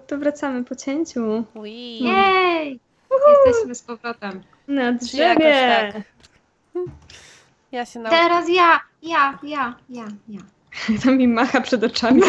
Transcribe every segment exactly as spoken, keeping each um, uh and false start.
to wracamy po cięciu. Ui. Jej! Jesteśmy z powrotem. Na Czy jakoś drzewie. tak? Ja się nau... Teraz ja, ja, ja, ja, ja. To mi macha przed oczami.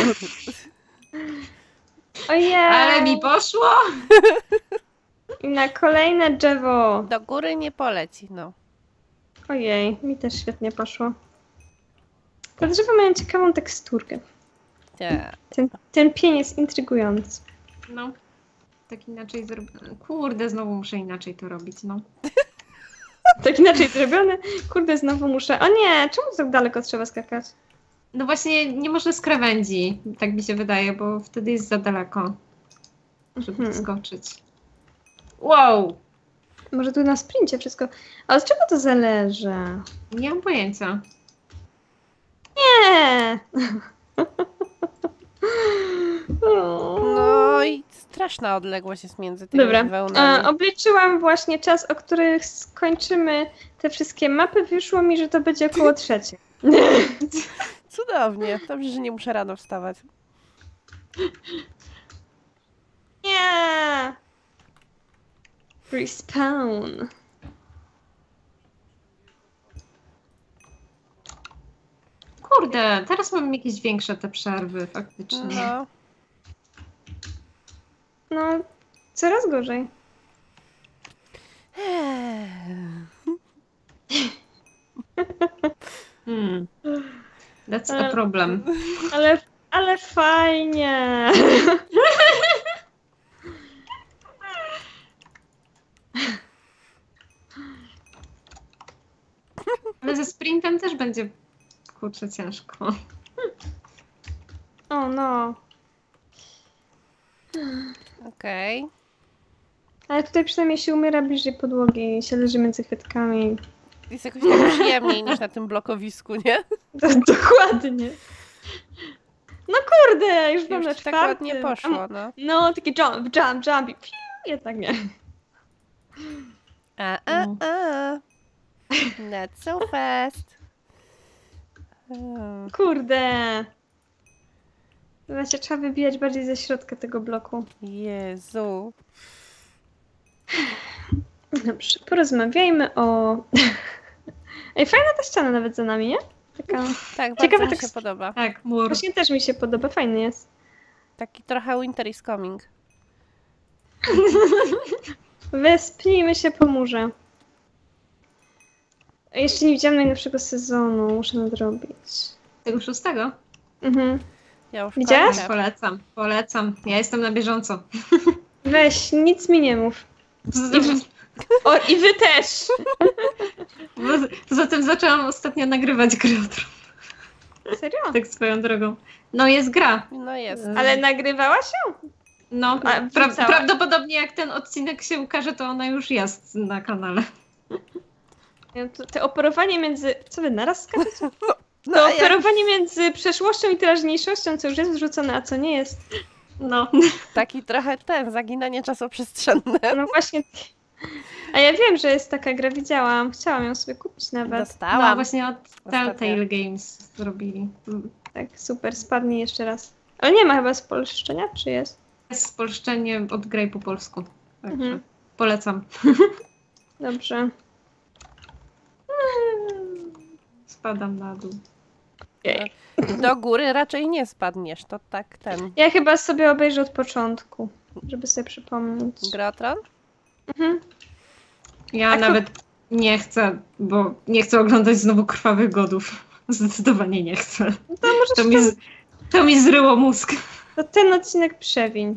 Ojej! Ale mi poszło! I na kolejne drzewo. Do góry nie poleci, no. Ojej, mi też świetnie poszło. Te drzewa mają ciekawą teksturkę. Nie. Ten, ten pień jest intrygujący. No. Tak inaczej zrobione. Kurde, znowu muszę inaczej to robić, no. Tak inaczej zrobione. Kurde, znowu muszę... O nie, czemu tak daleko trzeba skakać? No właśnie, nie można z krawędzi, tak mi się wydaje, bo wtedy jest za daleko, żeby Mhm. skoczyć. Wow! Może tu na sprincie wszystko. A od czego to zależy? Nie mam pojęcia. Nie! No i straszna odległość jest między tymi Dobra, wełnami. e, obliczyłam właśnie czas, o których skończymy te wszystkie mapy. Wyszło mi, że to będzie około trzeciej. Cudownie. Dobrze, że nie muszę rano wstawać. Nie! Respawn. Kurde, teraz mam jakieś większe te przerwy, faktycznie. No. No, coraz gorzej. Hmm. That's E, a problem. Ale, ale fajnie. Ale ze sprintem też będzie, kurczę, ciężko. O no. Okej. Ale tutaj przynajmniej się umiera bliżej podłogi i się leży między kwiatkami. Jest jakoś tak przyjemniej niż na tym blokowisku, nie? Do, dokładnie. No kurde, już byłam Już na ci tak czwartym. ładnie poszło, no. No, taki jump, jump, jump i piu, jednak nie. A, a, a. Not so fast. Hmm. Kurde. Znaczy, trzeba wybijać bardziej ze środka tego bloku. Jezu. Dobrze, porozmawiajmy o... Ej, fajna ta ściana nawet za nami, nie? Taka... Tak, Ciekawe bardzo mi tak- się podoba. Tak, mur. Właśnie też mi się podoba, fajny jest. Taki trochę winter is coming. Wespnijmy się po murze. A jeszcze nie widziałam najnowszego sezonu, muszę nadrobić. Tego szóstego? Mhm. Ja już Widziałaś? kończę. Polecam, polecam. Ja jestem na bieżąco. Weź, nic mi nie mów. O, i wy też! Poza tym zaczęłam ostatnio nagrywać grę o Tron. Serio? Tak swoją drogą. No jest gra. No jest. Ale nagrywałaś ją? No, A, pra wrzucałaś? prawdopodobnie jak ten odcinek się ukaże, to ona już jest na kanale. To, to operowanie między... Co wy, naraz skaczecie? No, To a ja- operowanie między przeszłością i teraźniejszością, co już jest wrzucone, a co nie jest. No. Taki trochę ten, zaginanie czasoprzestrzenne. No właśnie. A ja wiem, że jest taka gra, widziałam. Chciałam ją sobie kupić nawet. No Dostałam. właśnie od Telltale Games zrobili. Tak, super, spadnie jeszcze raz. Ale nie ma chyba spolszczenia, czy jest? Jest spolszczenie od Grey po polsku. Także Mhm. polecam. Dobrze. Spadam na dół. Jej. Do góry raczej nie spadniesz, to tak ten. Ja chyba sobie obejrzę od początku, żeby sobie przypomnieć. Grotron? Mhm. Ja A ko- nawet nie chcę, bo nie chcę oglądać znowu Krwawych Godów. Zdecydowanie nie chcę. No to może To mi, z- to mi zryło mózg. to ten odcinek przewiń.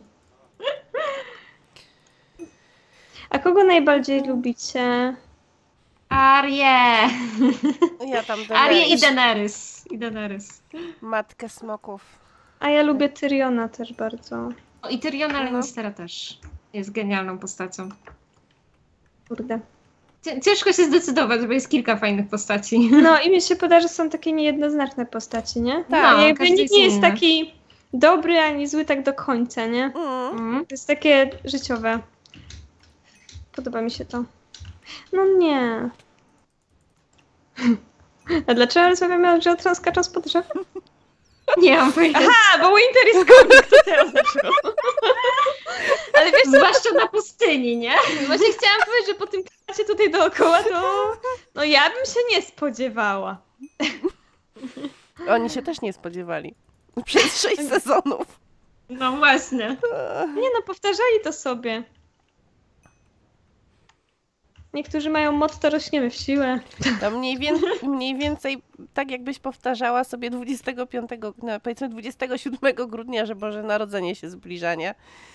A kogo najbardziej lubicie? Arię! Ja tam Arię i Daenerys. Daenerys. I Daenerys. Matkę smoków. A ja lubię Tyriona też bardzo. O, i Tyriona No. Lannistera też. Jest genialną postacią. Kurde. Cię- Ciężko się zdecydować, bo jest kilka fajnych postaci. No i mi się podoba, że są takie niejednoznaczne postaci, nie? Tak, I jakby każdy nikt jest nie jest inny. taki dobry ani zły tak do końca, nie? Mm. Mm. To jest takie życiowe. Podoba mi się to. No nie. A dlaczego rozmawiamy o grze o Tron skacząc po drzewem? Nie mam pojęcia. Aha, bo Winter is coming, to teraz zaczęło. Ale wiesz co, Zwłaszcza na pustyni, nie? właśnie chciałam powiedzieć, że po tym klasie tutaj dookoła to... No ja bym się nie spodziewała. Oni się też nie spodziewali. Przez sześć sezonów. No właśnie. Nie no, powtarzali to sobie. Niektórzy mają motto rośniemy w siłę. To mniej, wię mniej więcej tak jakbyś powtarzała sobie dwudziestego piątego, no powiedzmy dwudziestego siódmego grudnia, że Boże Narodzenie się zbliża, nie?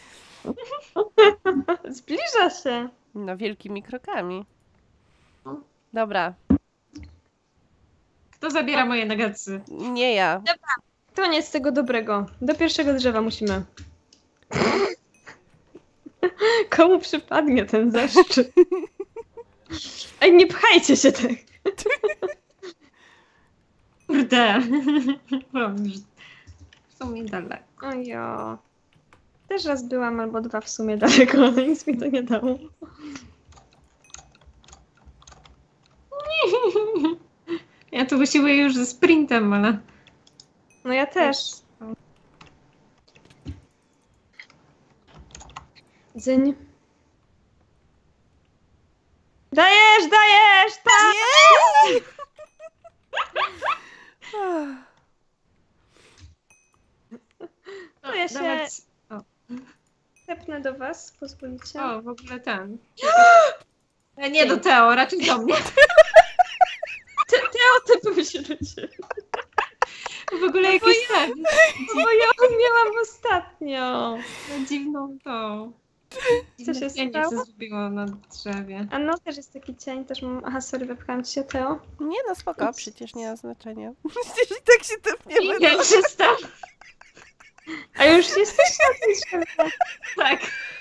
Zbliża się. No wielkimi krokami. Dobra, Kto zabiera moje nuggetsy? nie ja. To nie z tego dobrego. Do pierwszego drzewa musimy. Komu przypadnie ten zaszczyt? Ej, nie pchajcie się tak. Kurde. Są mi daleko. Ojo. Też raz byłam albo dwa w sumie daleko, ale nic mi to nie dało. Ja tu wysiłuję już ze sprintem, ale... No ja też. Dzyń. Dajesz, dajesz! Tak! To ja się Nawet... tepnę do was, pozwolicie? O, w ogóle ten. E, Nie do Teo, raczej do mnie. Te, Teo, tepnę się do ciebie. W ogóle jakiś ten. Bo ja miałam ostatnio. No, dziwną to. Co się cienie stało? się zrobiło na drzewie. A no, też jest taki cień, też mam... Aha, sorry, wepchałam ci się, Teo. Nie no spoko, przecież nie ma znaczenia. Przecież i tak się tepniemy. Jak się stało? A już jesteś na tym drzewie. Tak.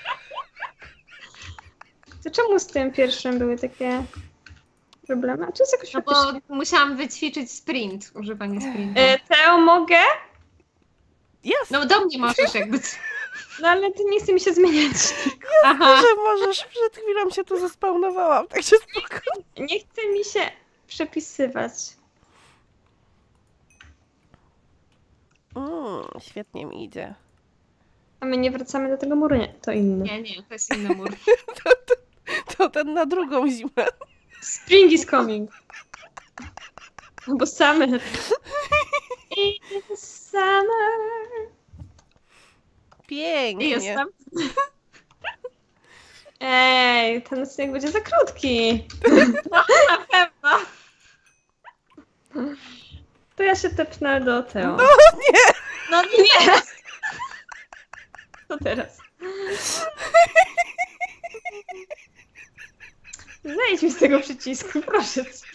To czemu z tym pierwszym były takie problemy? A czy jest jakoś No faktycznie... bo musiałam wyćwiczyć sprint, używanie sprintu. E, Teo, mogę? Jasne, No do mnie możesz jakby... No ale to nie chce mi się zmieniać. Aha. że możesz. Przed chwilą się tu zespawnowałam, tak się spoko. Nie chce mi się przepisywać. Mm, świetnie mi idzie. A my nie wracamy do tego muru, nie, to inny. Nie, nie, to jest inny mur. To ten na drugą zimę. Spring is coming. No bo summer. It's summer. Pięknie. Jestem. Ej, ten odcinek będzie za krótki. Na pewno. To ja się tepnę do Teo. No nie. Co teraz? Zejdź mi z tego przycisku, proszę cię.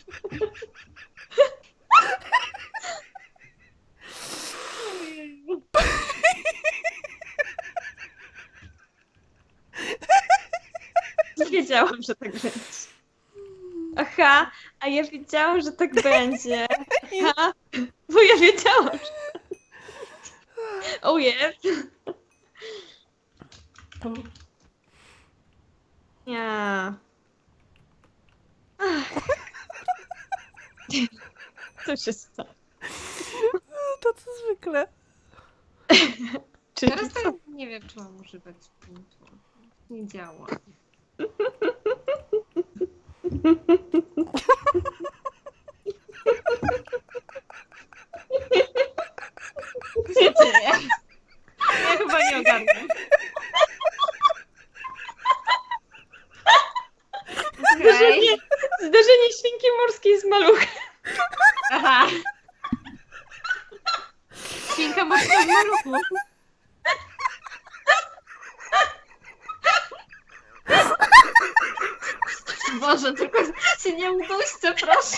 Wiedziałam, że tak będzie. Aha, a ja wiedziałam, że tak będzie. Aha, bo ja wiedziałam, że... Oh yes. Ja. Co się stało? To co zwykle. Czy Teraz to nie wiem, czy mam używać sprintu. Nie działa. Co się dzieje? Ja chyba nie ogarnę. Zderzenie, zderzenie świnki morskiej z maluchem. Aha. Świnka morska w maluchu. Boże, tylko się nie uduście, proszę.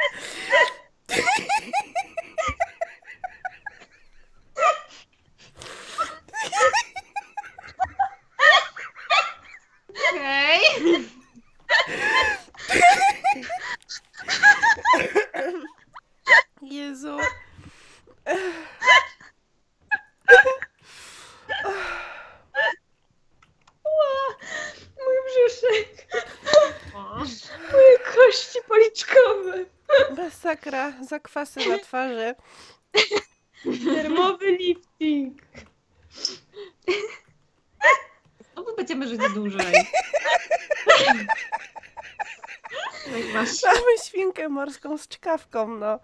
Okej. Jezu. Mój brzuszek. Moje kości policzkowe. Masakra, zakwasy na twarzy. Termowy lifting. Znowu będziemy żyć dłużej. Tak masz. Mamy świnkę morską z czkawką, no.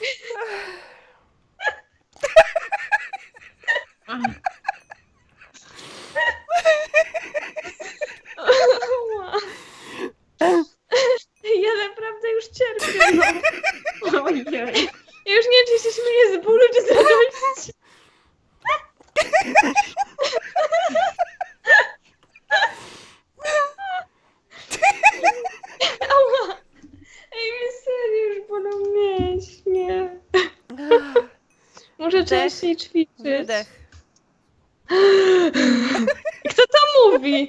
Ja naprawdę już cierpię. No. Ojej. Ja już nie wiem, czy się śmieję z bólu, czy z radości. Ała. Ej, mi serio już bolą mięśnie. Muszę Wdech, częściej ćwiczyć. Wydech. Kto to mówi?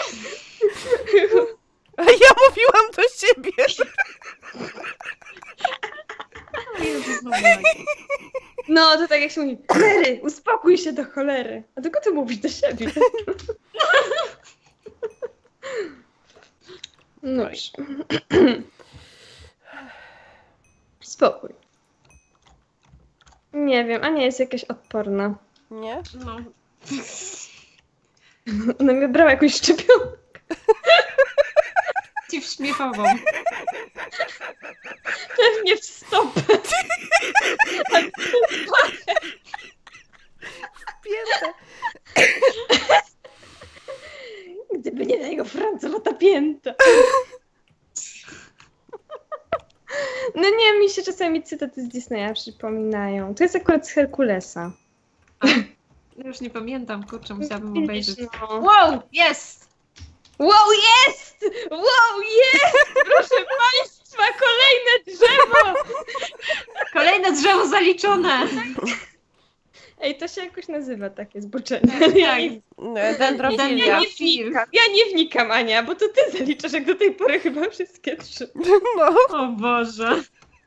A ja mówiłam do siebie. O Jezu, znowu lagi. No, to tak jak się mówi, cholery, uspokój się do cholery. A tylko ty mówisz do siebie. No. Spokój. Nie wiem, Ania jest jakaś odporna. Nie? No. Ona mi brała jakąś szczepionkę. Ci wśmiechową. Pewnie w stopę. Piętę. Gdyby nie na jego francowata pięta. No nie, mi się czasami cytaty z Disneya przypominają. To jest akurat z Herkulesa. Już nie pamiętam, kurczę, musiałabym Widzisz, obejrzeć. no. Wow, jest! Wow, jest! Wow, jest! Proszę Państwa, kolejne drzewo! Kolejne drzewo zaliczone! Ej, to się jakoś nazywa takie zboczenie. Tak, Ja tak. nie, No, ja Dendrofilia. nie wnikam, ja nie wnikam, Ania, bo to ty zaliczasz jak do tej pory chyba wszystkie trzy. No. O Boże.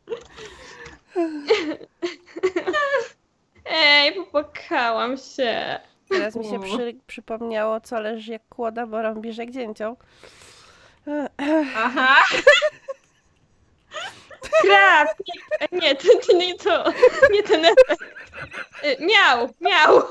Ej, popłakałam się. Teraz mi się przy, przypomniało, co leży jak kłoda, bo robisz jak dzięcioł. Aha. Krapik! Nie, to, to nie to. Nie ten efekt. Y, Miał, miał.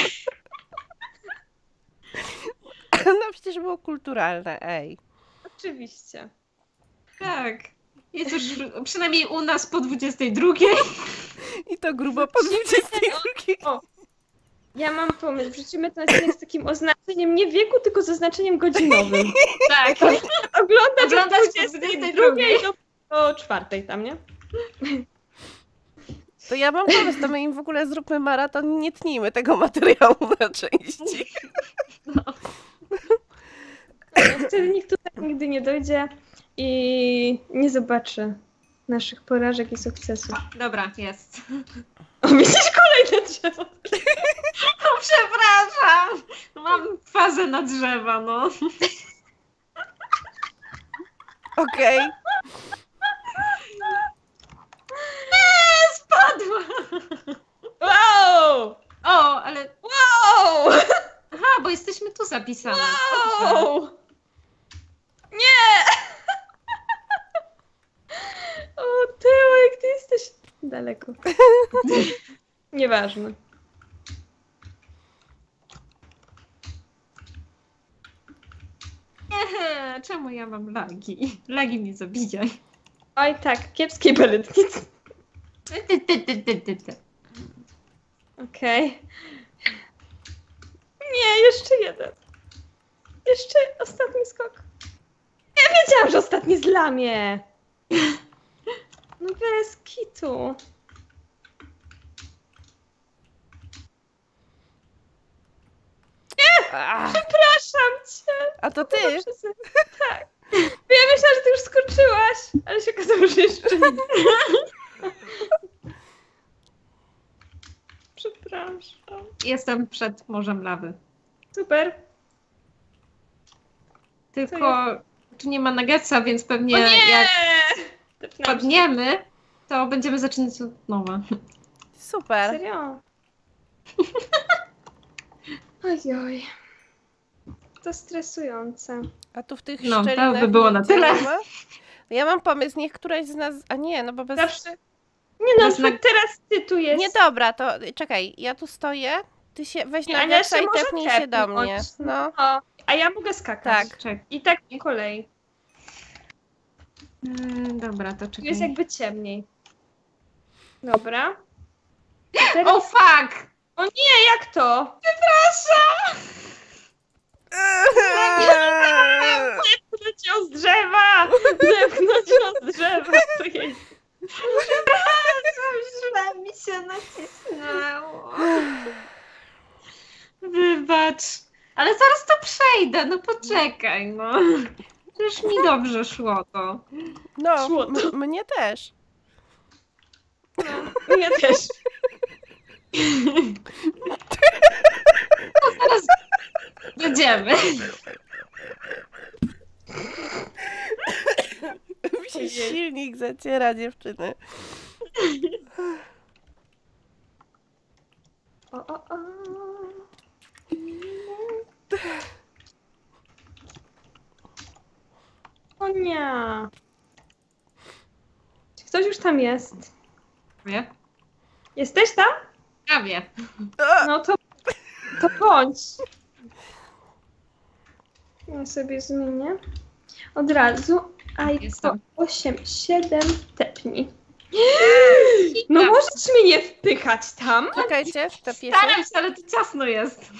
No przecież było kulturalne, ej. Oczywiście. Tak. Jest już przynajmniej u nas po dwudziestej drugiej. I to grubo po dwudziestej drugiej. Ja mam pomysł. Wrzucimy ten odcinek z takim oznaczeniem nie wieku, tylko z oznaczeniem godzinowym. Tak. Oglądać Oglądać od po dwudziestej drugiej do, do czwartej tam, nie? To ja mam pomysł, to my im w ogóle zróbmy maraton i nie tnijmy tego materiału na części. No. Wtedy nikt tutaj nigdy nie dojdzie i nie zobaczy naszych porażek i sukcesów. Dobra, jest. O, widzisz kolejne drzewo. No przepraszam. Mam fazę na drzewa, no. Okej. Eee, spadła. Wow! O, ale... Wow! Aha, bo jesteśmy tu zapisane. Wow! Nie! O, Tyłek, ty jesteś daleko. Nieważne. Nie, czemu ja mam lagi? Lagi mnie zabijaj. Oj tak, kiepskiej baletnicy. Ty, ty, ty, ty, ty, ty. Okej. Nie, jeszcze jeden. Jeszcze ostatni skok. Ja wiedziałam, że ostatni zlamie. No bez kitu. Ach, Przepraszam cię. a to ty? Przez- Tak. Bo ja myślałam, że ty już skoczyłaś, ale się okazało, że jeszcze nie. Przepraszam. Jestem przed morzem lawy. Super. Tylko tu nie ma nuggetsa, więc pewnie O nie! jak Tepnęłam się. padniemy, to będziemy zaczynać od nowa. Super. Serio? Ojoj. To stresujące. A tu w tych No, to szczelinach by było na nic tyle. nie ma? Ja mam pomysł, niech któraś z nas... A nie, no bo bez... Zawsze. Nie no, Bez nag- teraz ty tu jest. Nie, dobra, to czekaj, ja tu stoję, Ty się weź Nie, na Ania Getsa się i może tepnij się do tepnąć. mnie. No. O, a ja mogę skakać. Tak. Czek. I tak po kolei. Yy, dobra, to Tu czekaj. jest jakby ciemniej. Dobra. I teraz... O fuck! O nie, jak to? Zepchnąć ją z drzewa! Zepchnąć ją z drzewa! To jest... Przepraszam, źle mi się nacisnęło. Wybacz. Ale zaraz to przejdę, no poczekaj, no. Już mi dobrze szło to. No, Szło to. m- mnie też. No, ja też. To zaraz będziemy. Mi się silnik zaciera, dziewczyny. O, o, o. O nie. Czy ktoś już tam jest? Prawie. Jesteś tam? Prawie. No to, to bądź. Ja sobie zmienię. Od razu. A i Jestem. osiem, siedem, tepnij. No możesz mnie nie wpychać tam. Czekajcie, wtopię się. Staram się, ale to ciasno jest.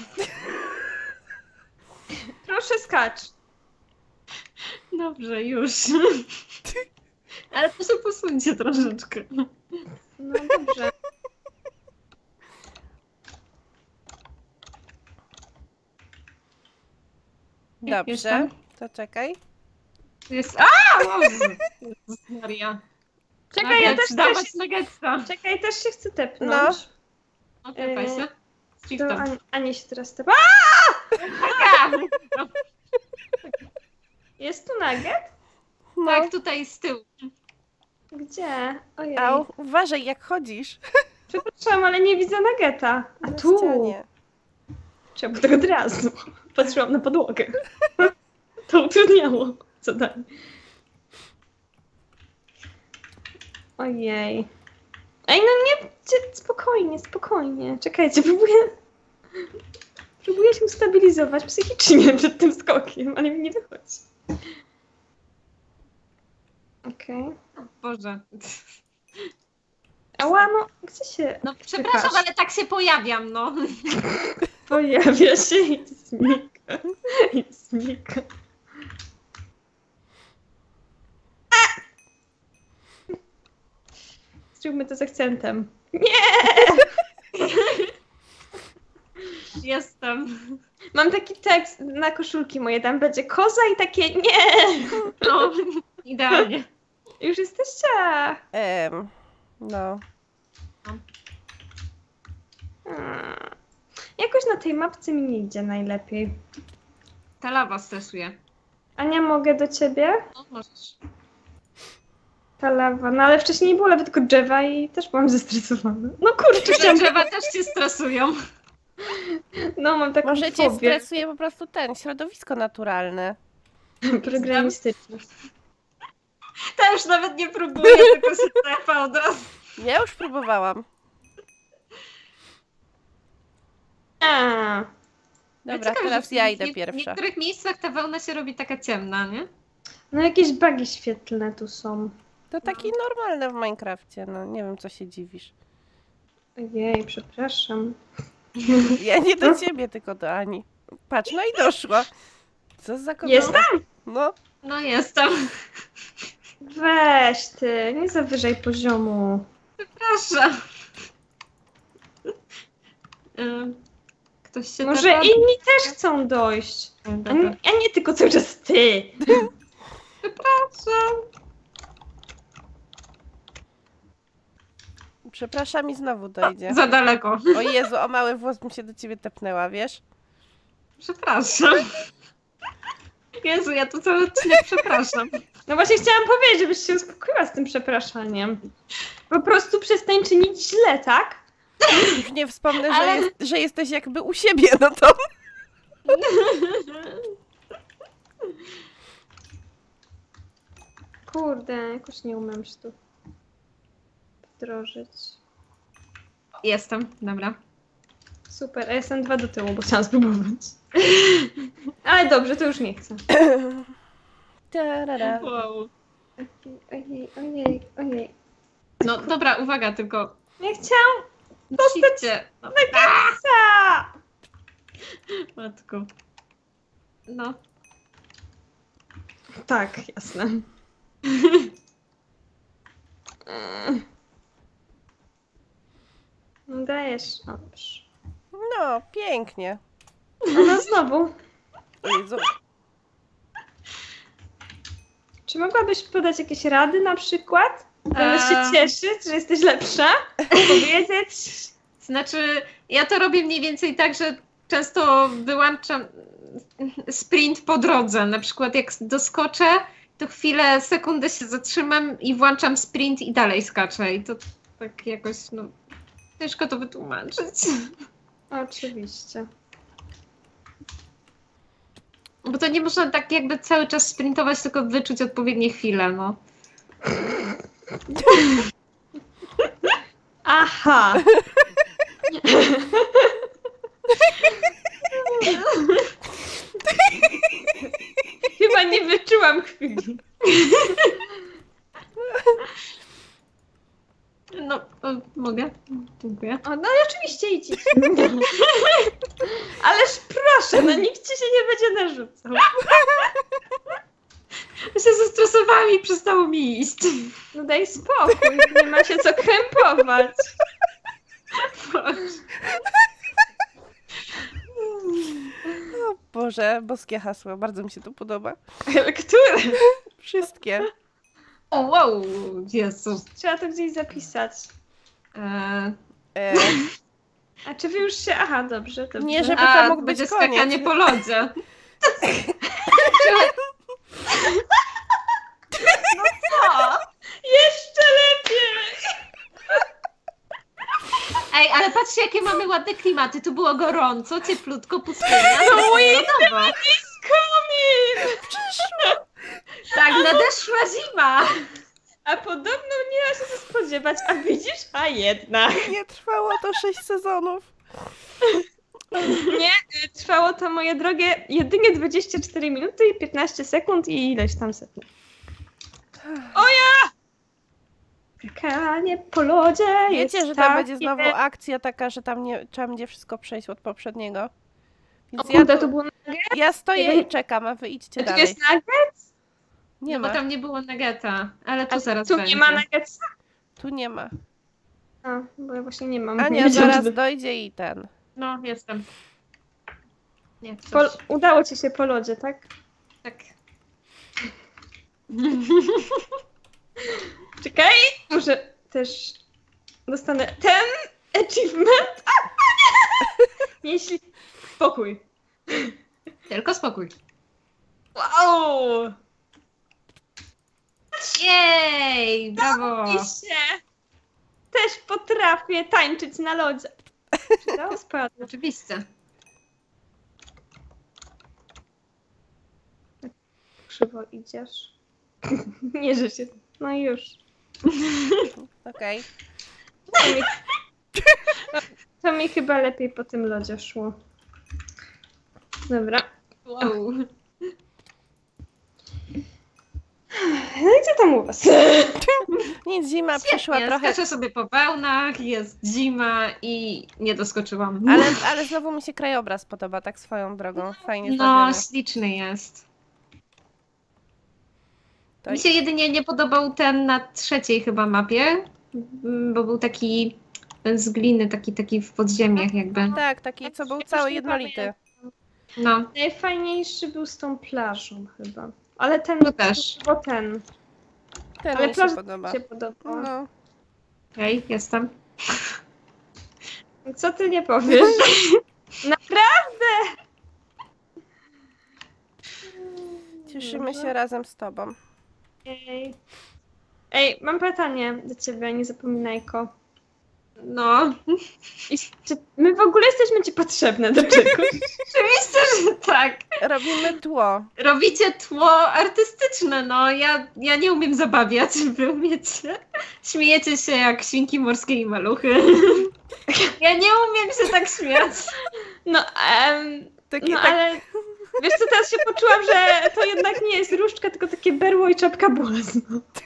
Proszę skacz. Dobrze, już. Ale to się posuńcie troszeczkę. No dobrze. Dobrze, Jestem. to czekaj. To jest... A! Jezus, Jezus Maria. Czekaj, ja też, też, dawać nuggetsa. czekaj, też się chcę tepnąć. No, tepaj się. Z To shiftem. Ani, Ani się teraz tepa. Taka! Jest tu nugget? No. Tak, tutaj z tyłu. Gdzie? Ojej. Au, uważaj jak chodzisz. Przepraszam, ale nie widzę nuggeta. A Na tu. ścianie. Trzeba było tego od razu. Patrzyłam na podłogę. To utrudniało zadanie. Ojej. Ej, no nie, cie- spokojnie, spokojnie. Czekajcie, próbuję... Próbuję się ustabilizować psychicznie przed tym skokiem, ale mi nie wychodzi. Okej. O Boże. Ała, no, gdzie się No przepraszam, Wykaż. ale tak się pojawiam, no. pojawia się i znika. I znika. Zróbmy to z akcentem. Jestem. Mam taki tekst na koszulki moje, tam będzie koza i takie nie! No, idealnie. Już jesteście! Em, no. Hmm. Jakoś na tej mapce mi nie idzie najlepiej. Ta lawa stresuje. Ania, mogę do ciebie? No, możesz. Ta lawa, no ale wcześniej nie było lawy, tylko drzewa i też byłam zestresowana. No kurczę, Te chciałam... drzewa też cię stresują. No mam taką Może cię fobię stresuje po prostu ten, środowisko naturalne. programistyczną. Ta już nawet nie próbuje, tylko się trefa od razu. Ja już próbowałam. A, Dobra, Ciekawe, teraz że w ja nie- idę W pierwsza. niektórych miejscach ta wełna się robi taka ciemna, nie? no jakieś bugi świetlne tu są. To taki normalne w Minecrafcie, no nie wiem co się dziwisz. Ojej, przepraszam. Ja nie do ciebie, tylko do Ani. Patrz, no i doszła. Co za kogo? Jestem? No, No jestem. Weź ty, nie zawyżaj poziomu. Przepraszam. Ym, Ktoś się Może tepa? inni też chcą dojść. A Dobra. nie, a nie tylko cały czas ty. Przepraszam. przepraszam i znowu dojdzie. Za daleko. O Jezu, o mały włos bym się do ciebie tepnęła, wiesz? Przepraszam. Jezu, ja tu cały odcinek przepraszam. No właśnie chciałam powiedzieć, żebyś się uspokoiła z tym przepraszaniem. Po prostu przestań czynić źle, tak? Już nie wspomnę, Ale- że, jest, że jesteś jakby u siebie, no to... Kurde, jakoś nie umiem się tu wdrożyć. Jestem, dobra. Super, a jestem dwa do tyłu, bo chciałam spróbować. Ale dobrze, to już nie chcę. Tarara. Wow. Ojej, ojej, ojej. No dobra, uwaga tylko. Nie chciałam Dostać no. nuggetsa! Matko. No. Tak, jasne. Mm. Dajesz. O, dobrze. No, pięknie. No znowu. Jezu. Czy mogłabyś podać jakieś rady na przykład? Zamiast się Eee. cieszyć, że jesteś lepsza? Powiedzieć? Znaczy, ja to robię mniej więcej tak, że często wyłączam sprint po drodze. Na przykład jak doskoczę, to chwilę, sekundę się zatrzymam i włączam sprint i dalej skaczę. I to tak jakoś, no, ciężko to wytłumaczyć. Oczywiście. Bo to nie można tak jakby cały czas sprintować, tylko wyczuć odpowiednie chwile, no. Aha! Chyba nie wyczułam chwili. No, o, mogę? Dziękuję. O, no i oczywiście idź. Ależ proszę, no nikt ci się nie będzie narzucał. Ja się zestresowałam i przestało mi iść. No daj spokój, nie ma się co krępować. O Boże, boskie hasło, bardzo mi się to podoba. Które? Wszystkie. O, wow, Jezus. Trzeba to gdzieś zapisać. Eee, E, A czy wy już się... Aha, dobrze, dobrze. Nie, żeby- a, to mógł będzie być koniec. skakanie po lodzie. Co? Jeszcze lepiej! Ej, ale patrzcie, jakie mamy ładne klimaty. Tu było gorąco, cieplutko, pustynia. No i Lodowo. jest komin! Tak, nadeszła zima. A podobno nie ma się co spodziewać, a widzisz? A jednak. nie trwało to sześć sezonów. Nie, y, trwało to, moje drogie, jedynie dwadzieścia cztery minuty i piętnaście sekund i ileś tam sekund. O ja! Skakanie po lodzie jest Wiecie, że tam takie... będzie znowu akcja taka, że tam nie, trzeba będzie wszystko przejść od poprzedniego. O Więc kurde, ja, to tu, było nugget? ja stoję i czekam, a wy idźcie To dalej. jest nugget? Nie No bo ma, tam nie było nuggeta, ale tu A zaraz tu będzie. nie ma nuggetsa? tu nie ma. A, bo ja właśnie nie mam. Ania Nie wiedziałam, zaraz że- dojdzie i ten. No, jestem. Nie, coś. Po, udało ci się po lodzie, tak? Tak. Czekaj, może też dostanę ten achievement. A, nie! Jeśli... Spokój. Tylko spokój. Wow! Jej, brawo. I się też potrafię tańczyć na lodzie. Czy to spadło? Oczywiście. Krzywo idziesz. Nie, że się... No i już. Okej. To mi... to mi chyba lepiej po tym lodzie szło. Dobra. Wow. No i co tam u was? Nic, zima przyszła Nie, trochę, skaczę sobie po wełnach, jest zima i nie doskoczyłam. ale, ale znowu mi się krajobraz podoba, tak swoją drogą. Fajnie No, zrobiony. śliczny jest. To Mi się jedynie nie podobał ten na trzeciej chyba mapie, mm, bo był taki ten z gliny, taki, taki w podziemiach jakby. Tak, taki, co był cały jednolity. No, Najfajniejszy był z tą plażą chyba. Ale ten to też. bo ten. Ten Ale mi się plaża podoba. się podoba. No. Okej, jestem. Co ty nie powiesz? Naprawdę? Cieszymy się razem z tobą. Ej. Ej, mam pytanie do ciebie, nie zapominajko. No, I czy my w ogóle jesteśmy ci potrzebne do czegoś? oczywiście, że tak. Robimy tło. Robicie tło artystyczne, no. Ja, ja nie umiem zabawiać, wy umiecie. Śmiejecie się jak świnki morskie i maluchy. Ja nie umiem się tak śmiać. No, em, Takie, no tak, ale wiesz co, teraz się poczułam, że to jednak nie jest różdżka, tylko takie berło i czapka błazno.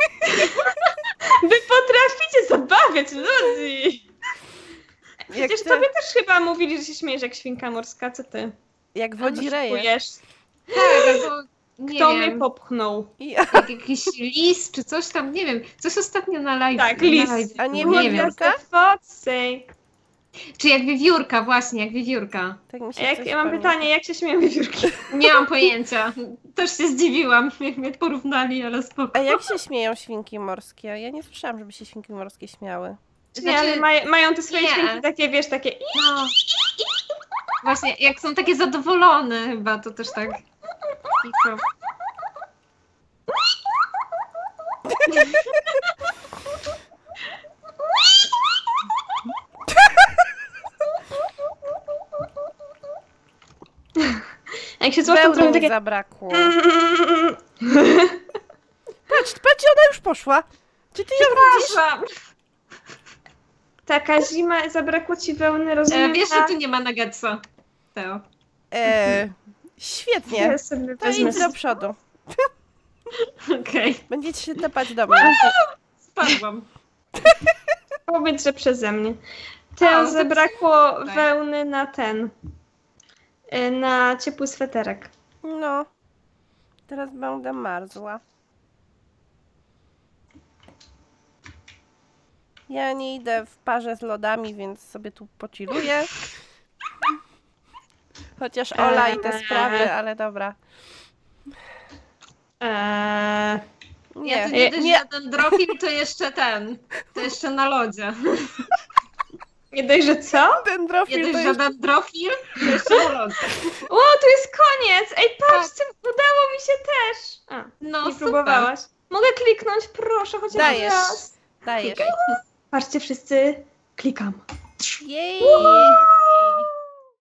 Wy potraficie zabawiać ludzi! jak, Przecież ty, tobie też chyba mówili, że się śmiejesz jak świnka morska, co ty? jak wodzireje. Oszukujesz. Tak, albo nie Kto wiem, mnie popchnął? I, jak jakiś lis czy coś tam, nie wiem. Coś ostatnio na live. Tak, na lis. live. A nie nie wiem. wiem. wiewiórka? Focy. Czy jak wiewiórka, właśnie, jak wiewiórka. tak mi się Jak, coś ja mam pamięta. pytanie, jak się śmieją wiewiórki? Nie mam pojęcia. Też się zdziwiłam, jak mnie porównali, ale spoko. A jak się śmieją świnki morskie? Ja nie słyszałam, żeby się świnki morskie śmiały. Nie, ale maj, mają te swoje nie. dźwięki takie, wiesz, takie i No. Właśnie, jak są takie zadowolone chyba, to też tak. Cicho. jak się złapią, to Wełny robią mi takie... zabrakło. Patrz, patrz, ona już poszła. Czy ty ją widzisz? Przepraszam. Taka zima, zabrakło ci wełny, E, rozumiem? wiesz, że tu nie ma nuggetsa. Teo. E, świetnie. Ja sobie To wezmę. idź do przodu. Okej, Będziecie się tepać do mnie. spadłam. Powiedz, że przeze mnie. A, Teo, to zabrakło tutaj. wełny na ten. y, Na ciepły sweterek. No. Teraz będę marzła. Ja nie idę w parze z lodami, więc sobie tu pociluję. Chociaż Ola i te Eee. sprawy, ale dobra. Eee, Ja Nie, tu nie dość, nie. że ten drofil, to jeszcze ten. To jeszcze na lodzie. nie dość, że co? Ten Nie drofil dość, to że jest... ten drofil, to jeszcze na lodzie. O, tu jest koniec! Ej, patrzcie, udało mi się też! A, No nie super. próbowałaś. Mogę kliknąć, proszę, chociaż Dajesz. raz. Dajesz. Klikaj. Patrzcie wszyscy, klikam. Jej!